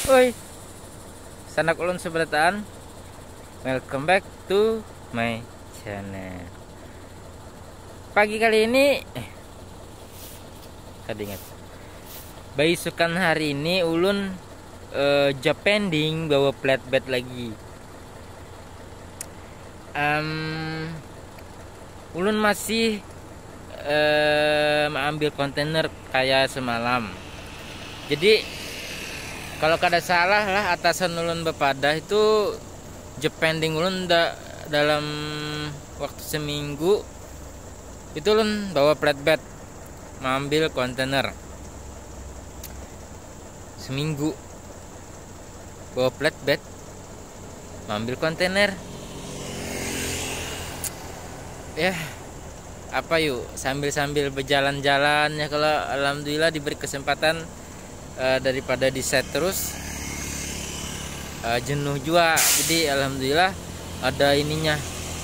Woi, sanak ulun sebelataan. Welcome back to my channel. Pagi kali ini tadi ingat. Baisukan hari ini ulun job pending bawa flatbed lagi. Ulun masih mengambil kontainer kayak semalam. Jadi kalau kada salah lah atasan ulun bepadah itu job pending ulun dalam waktu seminggu itu ulun bawa flatbed mengambil kontainer. Seminggu bawa flatbed mengambil kontainer. Ya apa yuk sambil berjalan-jalan ya, kalau alhamdulillah diberi kesempatan daripada di set terus jenuh juga, jadi alhamdulillah ada ininya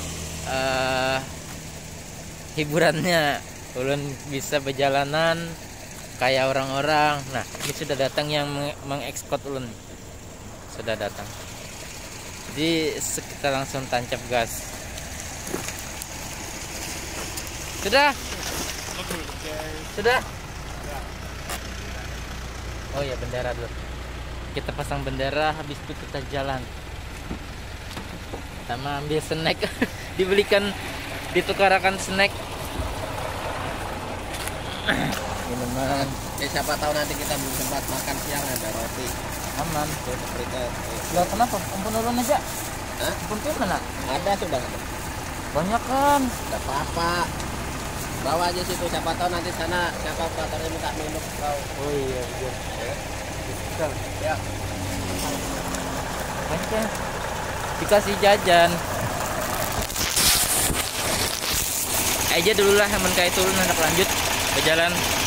hiburannya, ulun bisa berjalanan kayak orang-orang. Nah ini sudah datang yang mengekspor ulun, sudah datang, jadi kita langsung tancap gas. Sudah. Oh ya, bendera dulu. Kita pasang bendera, habis itu kita jalan. Sama ambil snack. Ditukarakan snack. Minuman. Siapa tahu nanti kita belum sempat makan siang, ada roti. Aman. Lah kenapa? Ampun ulun aja. Hah? Ampun mana? Ada sudah. Banyak kan. Tidak apa-apa. Bawa aja situ, siapa tahu nanti sana siapa operatornya minta minum kau. Oh iya, iya. Ya. Banyak. Dikasih jajan. Aja dulu lah, aman kayak itu nanti lanjut berjalan.